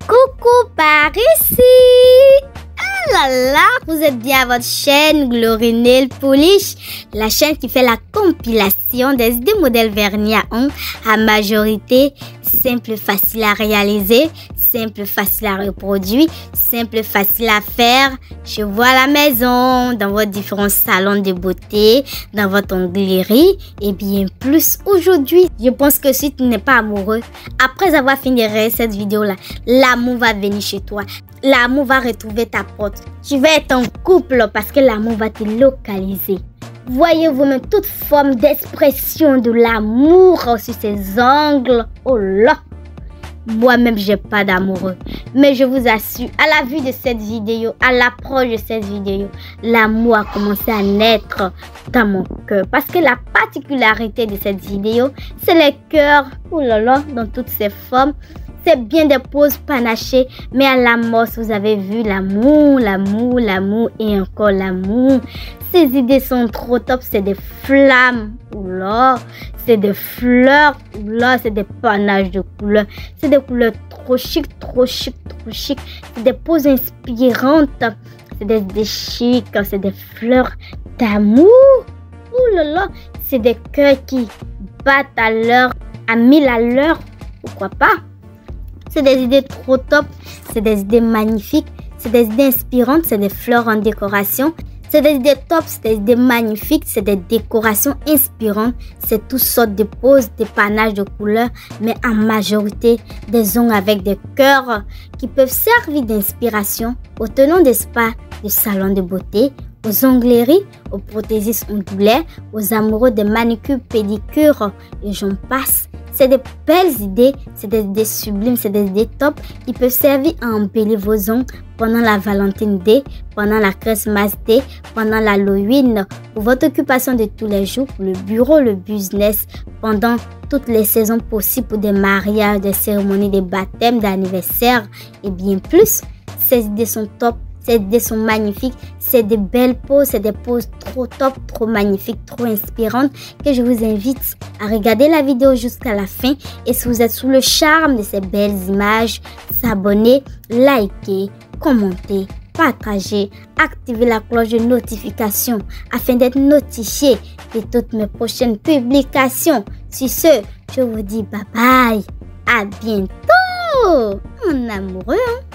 Coucou par ici. Ah là là, vous êtes bien à votre chaîne Glory Nail Polish, la chaîne qui fait la compilation des modèles vernis à ongles à majorité simple, facile à réaliser, simple, facile à reproduire, simple, facile à faire chez vous à la maison, dans vos différents salons de beauté, dans votre onglerie et bien plus. Aujourd'hui, je pense que si tu n'es pas amoureux, après avoir fini de cette vidéo-là, l'amour va venir chez toi. L'amour va retrouver ta porte. Tu vas être en couple parce que l'amour va te localiser. Voyez-vous même toute forme d'expression de l'amour sur ses ongles. Oh là! Moi-même, j'ai pas d'amoureux. Mais je vous assure, à la vue de cette vidéo, à l'approche de cette vidéo, l'amour a commencé à naître dans mon cœur. Parce que la particularité de cette vidéo, c'est les cœurs, oh là là, dans toutes ses formes. C'est bien des poses panachées, mais à l'amorce, vous avez vu l'amour, l'amour, l'amour et encore l'amour. Ces idées sont trop top, c'est des flammes, oula, c'est des fleurs, oula, c'est des panaches de couleurs. C'est des couleurs trop chic, trop chic, trop chic. C'est des poses inspirantes, c'est des idées chics, c'est des fleurs d'amour. Oulala, c'est des cœurs qui battent à l'heure, à 1000 à l'heure, pourquoi pas? C'est des idées trop top, c'est des idées magnifiques, c'est des idées inspirantes, c'est des fleurs en décoration. C'est des idées top, c'est des idées magnifiques, c'est des décorations inspirantes. C'est toutes sortes de poses, des panaches de couleurs, mais en majorité des ongles avec des cœurs qui peuvent servir d'inspiration aux tenants des spas, des salons de beauté, aux ongleries, aux prothésistes ongulaires, aux amoureux des manicures, pédicures et j'en passe. C'est des belles idées, c'est des idées sublimes, c'est des idées top qui peuvent servir à embellir vos ongles pendant la Valentine Day, pendant la Christmas Day, pendant l'Halloween, pour votre occupation de tous les jours, pour le bureau, le business, pendant toutes les saisons possibles pour des mariages, des cérémonies, des baptêmes, d'anniversaires et bien plus. Ces idées sont top. Ces idées sont magnifiques, c'est des belles poses, c'est des poses trop top, trop magnifiques, trop inspirantes que je vous invite à regarder la vidéo jusqu'à la fin. Et si vous êtes sous le charme de ces belles images, s'abonner, liker, commenter, partager, activer la cloche de notification afin d'être notifié de toutes mes prochaines publications. Sur ce, je vous dis bye bye, à bientôt, mon amoureux.